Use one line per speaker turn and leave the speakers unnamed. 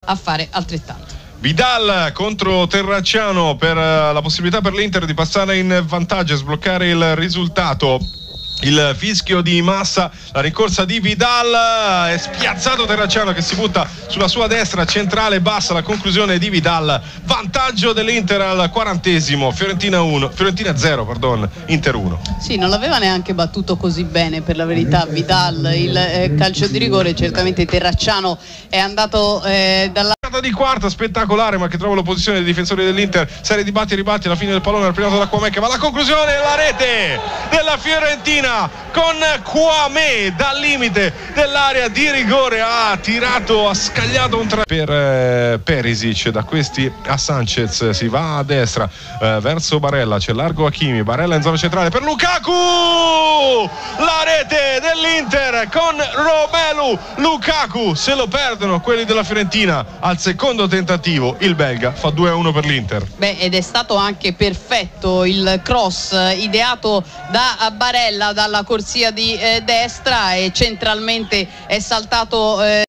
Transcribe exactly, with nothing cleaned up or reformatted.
a fare altrettanto.
Vidal contro Terracciano per la possibilità per l'Inter di passare in vantaggio e sbloccare il risultato. Il fischio di Massa, la rincorsa di Vidal, è spiazzato Terracciano che si butta sulla sua destra centrale bassa, la conclusione di Vidal, vantaggio dell'Inter al quarantesimo, Fiorentina uno, Fiorentina zero, pardon, Inter uno.
Sì, non l'aveva neanche battuto così bene per la verità Vidal, il eh, calcio di rigore, certamente Terracciano è andato eh, dalla
di quarta spettacolare, ma che trova l'opposizione dei difensori dell'Inter, serie di batti e ribatti alla fine del pallone al primo da Kwame che va alla conclusione, la rete della Fiorentina con Kwame dal limite dell'area di rigore, ha tirato, ha scagliato un tra per eh, Perisic, da questi a Sanchez, si va a destra eh, verso Barella, c'è largo Hakimi, Barella in zona centrale per Lukaku, la rete dell'Inter con Romelu Lukaku, se lo perdono quelli della Fiorentina al secondo tentativo, il belga fa due a uno per l'Inter.
Beh, ed è stato anche perfetto il cross ideato da Barella dalla corsia di eh, destra e centralmente è saltato eh,